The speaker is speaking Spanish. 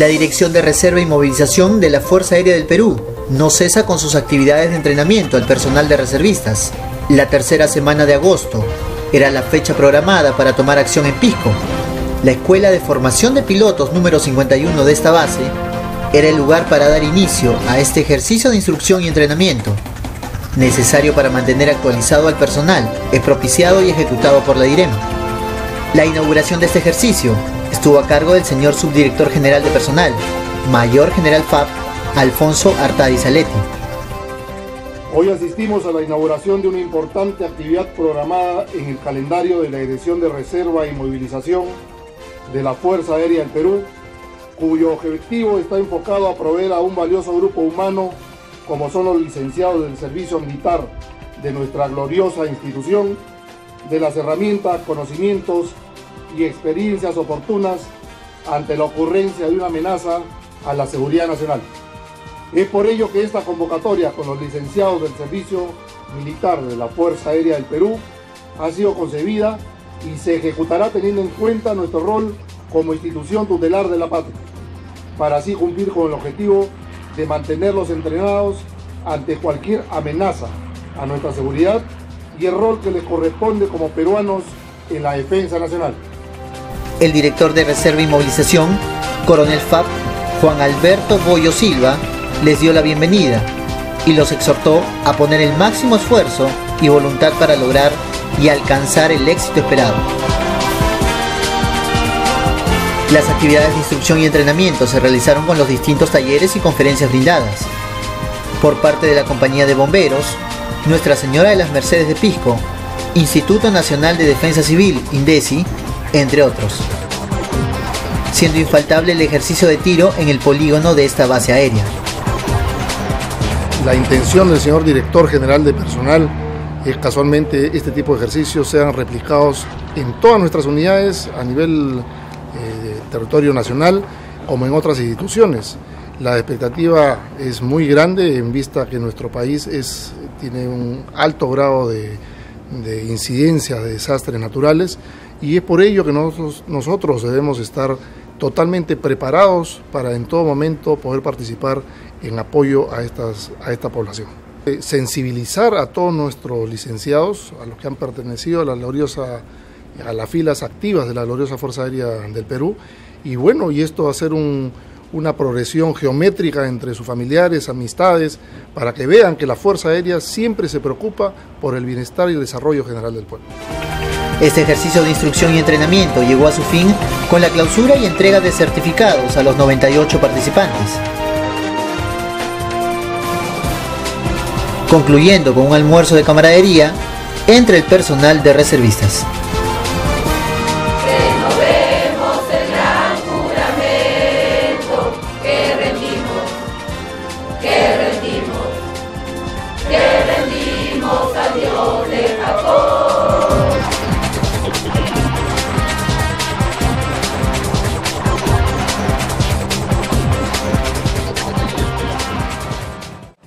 La Dirección de Reserva y Movilización de la Fuerza Aérea del Perú no cesa con sus actividades de entrenamiento al personal de reservistas. La tercera semana de agosto era la fecha programada para tomar acción en Pisco. La Escuela de Formación de Pilotos número 51 de esta base era el lugar para dar inicio a este ejercicio de instrucción y entrenamiento, necesario para mantener actualizado al personal, es propiciado y ejecutado por la DIREM. La inauguración de este ejercicio estuvo a cargo del señor Subdirector General de Personal, Mayor General FAP, Alfonso Artadi Saletti. Hoy asistimos a la inauguración de una importante actividad programada en el calendario de la Dirección de Reserva y Movilización de la Fuerza Aérea del Perú, cuyo objetivo está enfocado a proveer a un valioso grupo humano, como son los licenciados del servicio militar de nuestra gloriosa institución, de las herramientas, conocimientos y experiencias oportunas ante la ocurrencia de una amenaza a la seguridad nacional. Es por ello que esta convocatoria con los licenciados del Servicio Militar de la Fuerza Aérea del Perú ha sido concebida y se ejecutará teniendo en cuenta nuestro rol como institución tutelar de la patria, para así cumplir con el objetivo de mantenerlos entrenados ante cualquier amenaza a nuestra seguridad y el rol que les corresponde como peruanos en la defensa nacional. El director de Reserva y Movilización, Coronel FAP, Juan Alberto Boyo Silva, les dio la bienvenida y los exhortó a poner el máximo esfuerzo y voluntad para lograr y alcanzar el éxito esperado. Las actividades de instrucción y entrenamiento se realizaron con los distintos talleres y conferencias brindadas. Por parte de la Compañía de Bomberos, Nuestra Señora de las Mercedes de Pisco, Instituto Nacional de Defensa Civil, INDECI, entre otros, siendo infaltable el ejercicio de tiro en el polígono de esta base aérea. La intención del señor Director General de Personal es casualmente este tipo de ejercicios sean replicados en todas nuestras unidades a nivel territorio nacional como en otras instituciones. La expectativa es muy grande en vista que nuestro país tiene un alto grado de incidencia de desastres naturales y es por ello que nosotros debemos estar totalmente preparados para en todo momento poder participar en apoyo a esta población. Sensibilizar a todos nuestros licenciados, a los que han pertenecido a las filas activas de la gloriosa Fuerza Aérea del Perú, y bueno, y esto va a ser una progresión geométrica entre sus familiares, amistades, para que vean que la Fuerza Aérea siempre se preocupa por el bienestar y el desarrollo general del pueblo. Este ejercicio de instrucción y entrenamiento llegó a su fin con la clausura y entrega de certificados a los 98 participantes, concluyendo con un almuerzo de camaradería entre el personal de reservistas.